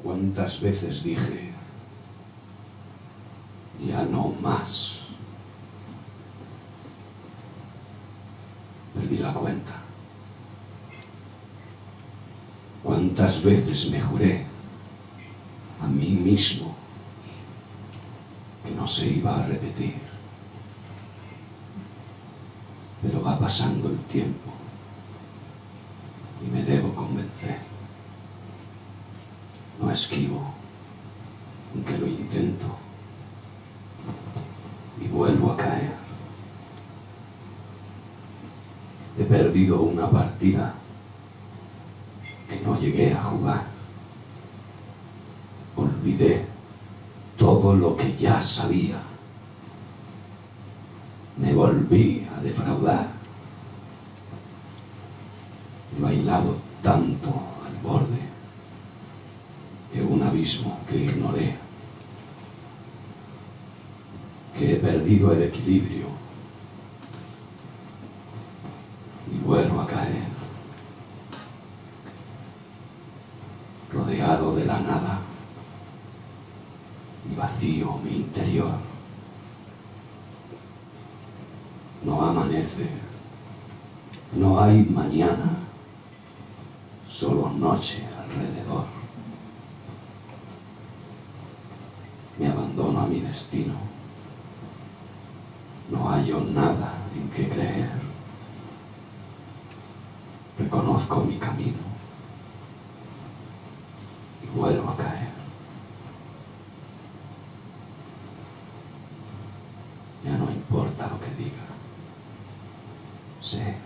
¿Cuántas veces dije, ya no más? Perdí la cuenta. ¿Cuántas veces me juré a mí mismo que no se iba a repetir? Pero va pasando el tiempo y me debo convencer. No esquivo, aunque lo intento, y vuelvo a caer. He perdido una partida que no llegué a jugar. Olvidé todo lo que ya sabía. Me volví a defraudar. He bailado tanto al borde de un abismo que ignoré, que he perdido el equilibrio y vuelvo a caer, rodeado de la nada y vacío mi interior. No amanece, no hay mañana, solo noche alrededor. Me abandono a mi destino. No hallo nada en que creer. Reconozco mi camino y vuelvo a caer. Ya no importa lo que diga. Sé